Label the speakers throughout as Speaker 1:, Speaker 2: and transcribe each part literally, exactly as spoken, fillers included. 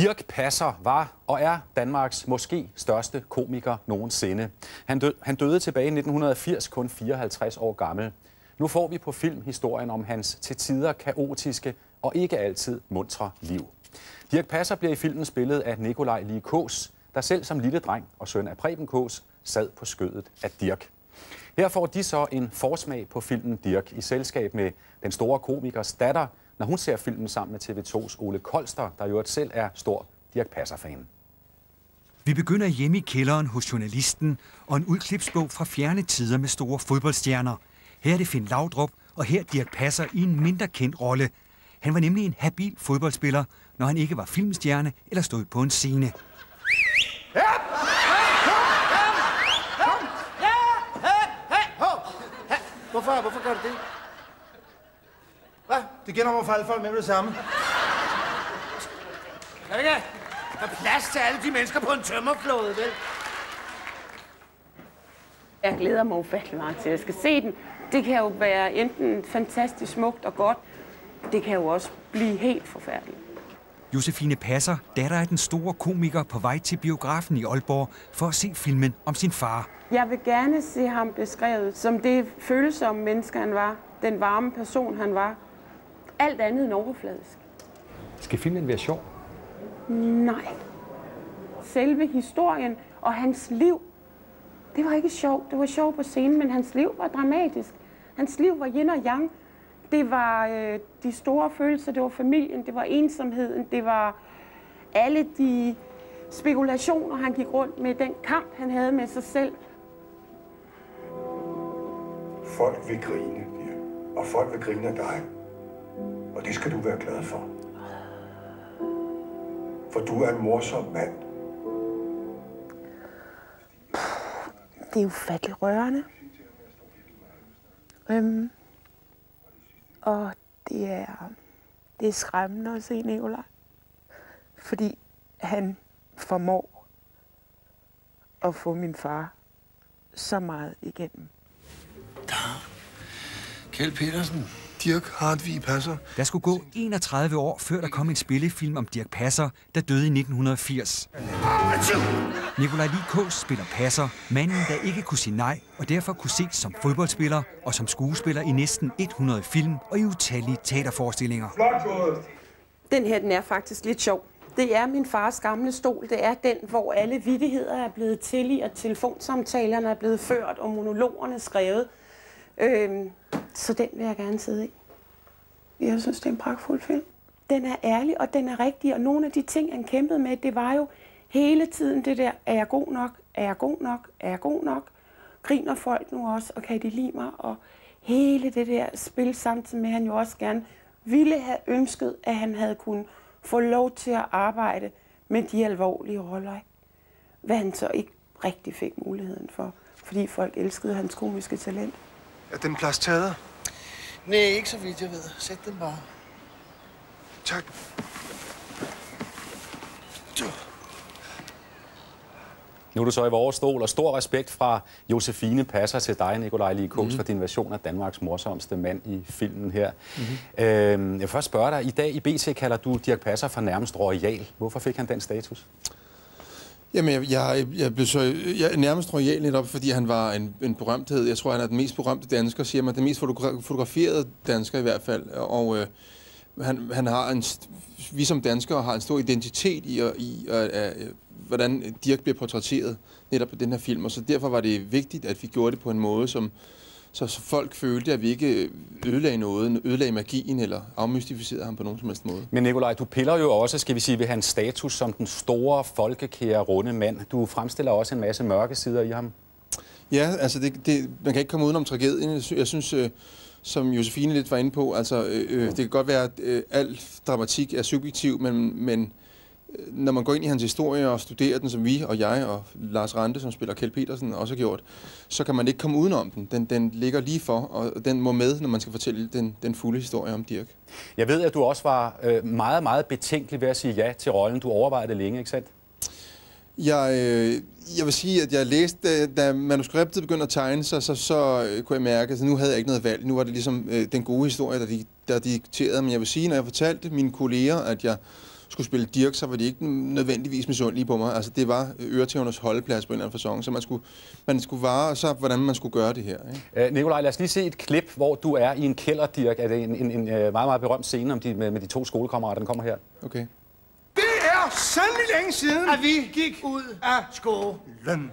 Speaker 1: Dirch Passer var og er Danmarks måske største komiker nogensinde. Han, dø han døde tilbage i nitten firs, kun fireoghalvtreds år gammel. Nu får vi på film historien om hans til tider kaotiske og ikke altid muntre liv. Dirch Passer bliver i filmen spillet af Nikolaj Lie Kaas, der selv som lille dreng og søn af Preben Kaas sad på skødet af Dirch. Her får de så en forsmag på filmen Dirch i selskab med den store komikers datter, når hun ser filmen sammen med T V to's Ole Kolster, der jo selv er stor Dirch Passer-fan.
Speaker 2: Vi begynder hjemme i kælderen hos journalisten og en udklipsbog fra fjerne tider med store fodboldstjerner. Her er det Finn Laudrup, og her Dirch Passer i en mindre kendt rolle. Han var nemlig en habil fodboldspiller, når han ikke var filmstjerne eller stod på en scene.
Speaker 3: Ja! Kom! Kom! Ja! Hey! Hey! Hov! Hvorfor? Hvorfor gør du det? Hvad? Det gælder om at falde folk med det samme. Kan ikke? Der er plads til alle de mennesker på en tømmerflåde, vel?
Speaker 4: Jeg glæder mig ufattelig meget til, at jeg skal se den. Det kan jo være enten fantastisk smukt og godt. Det kan jo også blive helt forfærdeligt.
Speaker 2: Josefine Passer, datter af den store komiker, på vej til biografen i Aalborg for at se filmen om sin far.
Speaker 4: Jeg vil gerne se ham beskrevet som det følsomme menneske, han var. Den varme person, han var. Alt andet end overfladisk.
Speaker 5: Skal filmen være sjov?
Speaker 4: Nej. Selve historien og hans liv, det var ikke sjovt. Det var sjovt på scenen, men hans liv var dramatisk. Hans liv var yin og yang. Det var øh, de store følelser, det var familien, det var ensomheden, det var alle de spekulationer, han gik rundt med, den kamp, han havde med sig selv.
Speaker 6: Folk vil grine, ja. Og folk vil grine af dig. Og det skal du være glad for. For du er en morsom mand.
Speaker 4: Det er ufatteligt rørende. Øhm, og det er, det er skræmmende at se Nikolaj. Fordi han formår at få min far så meget igennem.
Speaker 7: Der. Kjeld Petersen. Dirch Hartvig Passer.
Speaker 2: Der skulle gå enogtredive år, før der kom en spillefilm om Dirch Passer, der døde i nitten firs. Nikolaj Lie Kaas spiller Passer, manden, der ikke kunne sige nej, og derfor kunne ses som fodboldspiller og som skuespiller i næsten hundrede film og i utallige teaterforestillinger.
Speaker 4: Den her, den er faktisk lidt sjov. Det er min fars gamle stol. Det er den, hvor alle vittigheder er blevet til i, og telefonsamtalerne er blevet ført, og monologerne skrevet. Øhm, så den vil jeg gerne sidde i. Jeg synes, det er en pragtfuld film. Den er ærlig, og den er rigtig, og nogle af de ting, han kæmpede med, det var jo hele tiden det der, er jeg god nok, er jeg god nok, er jeg god nok? Griner folk nu også, og kan de lide mig? Og hele det der spil, samtidig med, at han jo også gerne ville have ønsket, at han havde kunnet få lov til at arbejde med de alvorlige roller. Hvad han så ikke rigtig fik muligheden for, fordi folk elskede hans komiske talent.
Speaker 7: Er den plads taget?
Speaker 3: Nej, ikke så vidt jeg ved. Sæt den bare.
Speaker 7: Tak.
Speaker 1: Nu er du så i vores stol, og stor respekt fra Josefine Passer til dig, Nikolaj Lie Kaas, mm-hmm. for din version af Danmarks morsomste mand i filmen her. Mm-hmm. øhm, jeg vil først spørge dig, i dag i B T kalder du Dirch Passer for nærmest royal. Hvorfor fik han den status?
Speaker 8: Jamen, jeg, jeg, jeg blev så jeg er nærmest royal netop, fordi han var en, en berømthed. Jeg tror, han er den mest berømte dansker, siger man. Den mest fotograferede dansker i hvert fald. Og øh, han, han har en, vi som danskere har en stor identitet i, i øh, øh, hvordan Dirch bliver portrætteret netop på den her film. Og så derfor var det vigtigt, at vi gjorde det på en måde, som så, så folk følte, at vi ikke ødelagde noget, ødelagde magien eller afmystificerede ham på nogen som helst måde. Men
Speaker 1: Nikolaj, du piller jo også, skal vi sige, ved hans status som den store, folkekære, runde mand. Du fremstiller også en masse mørke sider i ham.
Speaker 8: Ja, altså det, det, man kan ikke komme udenom tragedien. Jeg synes, øh, som Josefine lidt var inde på, altså øh, det kan godt være, at øh, al dramatik er subjektiv, men, men når man går ind i hans historie og studerer den, som vi og jeg og Lars Rante, som spiller Kjeld Petersen, også har gjort, så kan man ikke komme udenom den. Den, den ligger lige for, og den må med, når man skal fortælle den, den fulde historie om Dirch.
Speaker 1: Jeg ved, at du også var øh, meget, meget betænkelig ved at sige ja til rollen. Du overvejede det længe, ikke sandt?
Speaker 8: Jeg, øh, jeg vil sige, at jeg læste, da manuskriptet begyndte at tegne sig, så, så øh, kunne jeg mærke, at nu havde jeg ikke noget valg. Nu var det ligesom øh, den gode historie, der, der dikterede. Men jeg vil sige, når jeg fortalte mine kolleger, at jeg skulle spille Dirch, så var de ikke nødvendigvis misundelige på mig. Altså, det var øretævernes holdeplads på en eller anden facon, så man skulle, man skulle vare, så hvordan man skulle gøre det her. Ikke?
Speaker 1: Uh, Nikolaj, lad os lige se et klip, hvor du er i en kælder, Dirch. Er det en, en, en meget, meget berømt scene om de, med, med de to skolekammerater, den kommer her?
Speaker 8: Okay.
Speaker 3: Det er sandelig længe siden, at vi gik ud af skolen.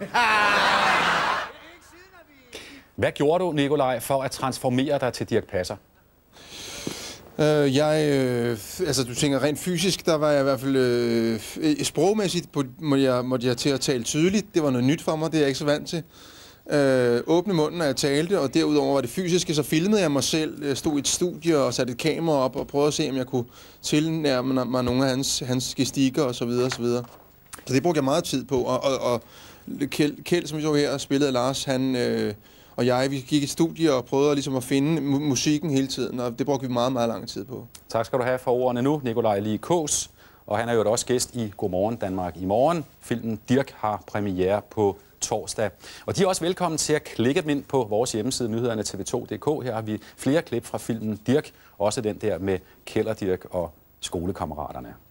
Speaker 1: Hvad gjorde du, Nikolaj, for at transformere dig til Dirch Passer?
Speaker 8: Uh, jeg, øh, altså du tænker rent fysisk, der var jeg i hvert fald øh, sprogmæssigt, på, måtte, jeg, måtte jeg til at tale tydeligt. Det var noget nyt for mig, det er jeg ikke så vant til. Øh, åbne munden, når jeg talte, og derudover var det fysiske, så filmede jeg mig selv, jeg stod i et studie og satte et kamera op og prøvede at se, om jeg kunne tilnærme mig nogle af hans, hans gestikker og så videre og så videre. Så det brugte jeg meget tid på, og, og, og Kjeld, Kjeld, som vi så her, spillede Lars, han øh, og jeg, vi gik i et studie og prøvede ligesom at finde mu- musikken hele tiden, og det brugte vi meget, meget lang tid på. Tak skal du have for ordene nu, Nikolaj Lie Kaas, og han er jo også gæst i Godmorgen Danmark i morgen. Filmen Dirch har premiere på torsdag. Og de er også velkommen til at klikke dem ind på vores hjemmeside, nyhederne T V to punktum d k. Her har vi flere klip fra filmen Dirch, også den der med Kælder Dirch og skolekammeraterne.